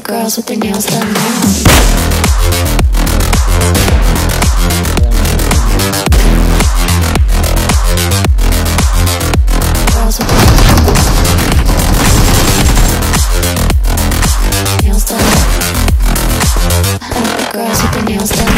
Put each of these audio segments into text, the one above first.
girls with their nails done now. Girls with their nails done. I like the girls with their nails done.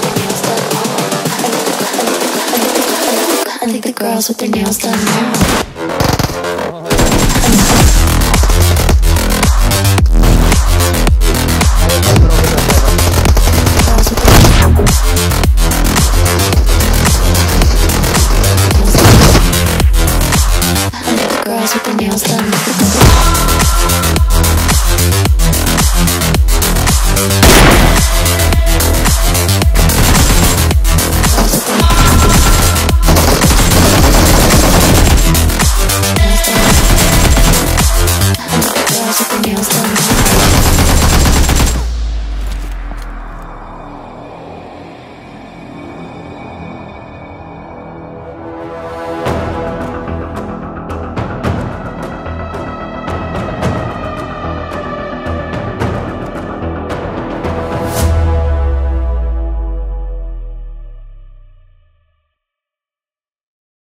I think the girls with their nails done now.